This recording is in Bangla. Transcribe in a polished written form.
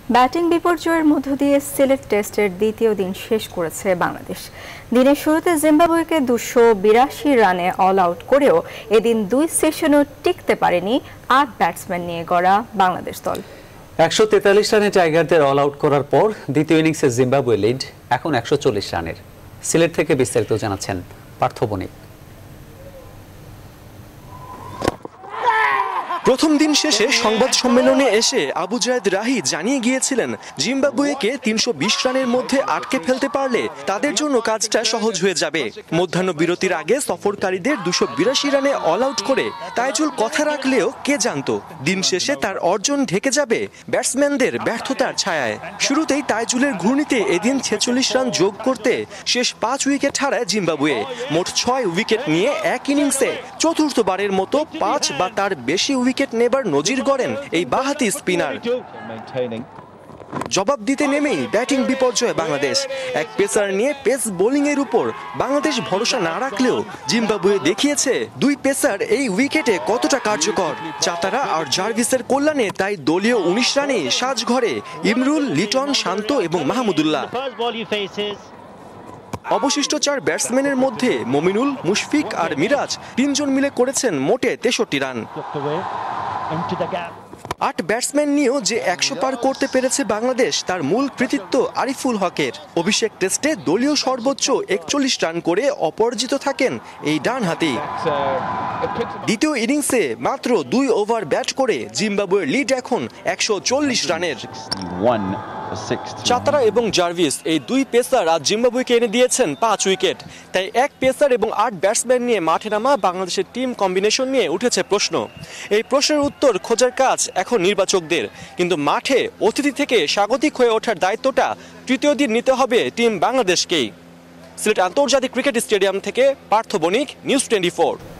ব্যাটিং বিপর্যয়ের মধ্য দিয়ে সিলেট টেস্টের দ্বিতীয় দিন শেষ করেছে বাংলাদেশ। দিনের শুরুতে জিম্বাবুয়েকে 282 রানে অল আউট করেও এদিন দুই সেশনও টিকতে পারেনি 8 ব্যাটসম্যান নিয়ে গড়া বাংলাদেশ দল। 143 রানে টাইগারদের অল আউট করার পর দ্বিতীয় ইনিংসে জিম্বাবুয়ে লিড এখন 140 রানের। সিলেট থেকে বিস্তারিত জানাচ্ছেন পার্থ বণিক। প্রথম দিন শেষে সংবাদ সম্মেলনে এসে আবু জায়েদ রাহি জানিয়ে গিয়েছিলেন জিম্বাবুয়েকে 320 রানের মধ্যে আটকে ফেলতে পারলে তাদের জন্য কাজটা সহজ হয়ে যাবে। মধ্যাহ্ন বিরতির আগে সফরকারীদের 282 রানে অল আউট করে তাইজুল কথা রাখলেও কে জানতো দিন শেষে তার অর্জন ঢেকে যাবে ব্যাটসম্যানদের ব্যর্থতার ছায়ায়। শুরুতেই তাইজুলের ঘূর্ণিতে এদিন 46 রান যোগ করতে শেষ 5 উইকেট হারায় জিম্বাবুয়ে। মোট 6 উইকেট নিয়ে এক ইনিংসে চতুর্থবারের মতো 5 বা তার বেশি উইকেট নেবার নজির গড়েন এই বাঁহাতি স্পিনার। জবাব দিতে নেমেই ব্যাটিং বিপর্যয় বাংলাদেশ। এক পেসার নিয়ে পেস বোলিং এর উপর বাংলাদেশ ভরসা না রাখলেও জিম্বাবুয়ে দেখিয়েছে দুই পেসার এই উইকেটে কতটা কার্যকর। চাতারা আর জার্ভিসের কল্যাণে তাই দলীয় 19 রানে সাজঘরে ইমরুল, লিটন, শান্ত এবং মাহমুদুল্লাহ। অবশিষ্ট 4 ব্যাটসম্যানের মধ্যে মমিনুল, মুশফিক আর মিরাজ 3 জন মিলে করেছেন মোটে 63 রান। 8 ব্যাটসম্যান নিয়েও যে 100 পার করতে পেরেছে বাংলাদেশ তার মূল কৃতিত্ব আরিফুল হকের। অভিষেক টেস্টে দলীয় সর্বোচ্চ 41 রান করে অপরাজিত থাকেন এই ডানহাতি। দ্বিতীয় ইনিংসে মাত্র 2 ওভার ব্যাট করে জিম্বাবুয়ের লিড এখন 140 রানের। চাতারা এবং জার্ভিস এই দুই পেসার আজ জিম্বাবুয়েকে এনে দিয়েছেন 5 উইকেট। তাই এক পেসার এবং 8 ব্যাটসম্যান নিয়ে মাঠে নামা বাংলাদেশের টিম কম্বিনেশন নিয়ে উঠেছে প্রশ্ন। এই প্রশ্নের উত্তর খোঁজার কাজ এখন নির্বাচকদের, কিন্তু মাঠে অতিথি থেকে স্বাগতিক হয়ে ওঠার দায়িত্বটা তৃতীয় দিন নিতে হবে টিম বাংলাদেশকেই। সিলেট আন্তর্জাতিক ক্রিকেট স্টেডিয়াম থেকে পার্থ বণিক, নিউজ 24।